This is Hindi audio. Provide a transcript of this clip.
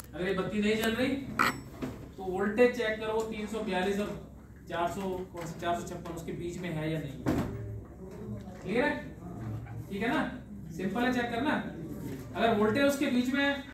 अगर ये बत्ती नहीं जल रही तो वोल्टेज चेक करो 342 और 400 कौन सा 456 उसके बीच में है या नहीं। क्लियर है? ठीक है ना, सिंपल है चेक करना। अगर वोल्टेज उसके बीच में है